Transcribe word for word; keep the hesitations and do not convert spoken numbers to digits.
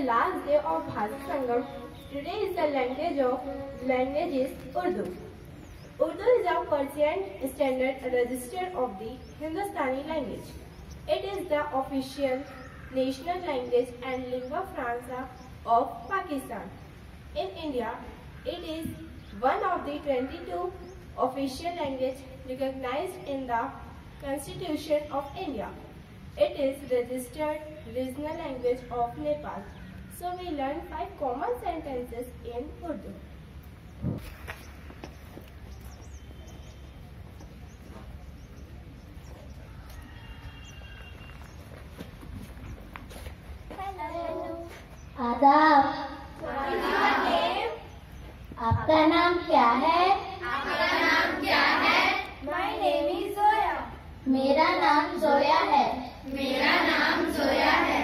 last day of Bhasa Sangam. Today is the language of languages Urdu. Urdu is a Persian standard register of the Hindustani language. It is the official national language and lingua franca of Pakistan. In India, it is one of the twenty-two official languages recognized in the Constitution of India. It is registered regional language of Nepal. So we learn five common sentences in Urdu. Hello. आदाब। What is your name? आपका नाम क्या है? आपका नाम क्या है? My name is Zoya. मेरा नाम जोया है। मेरा नाम जोया है।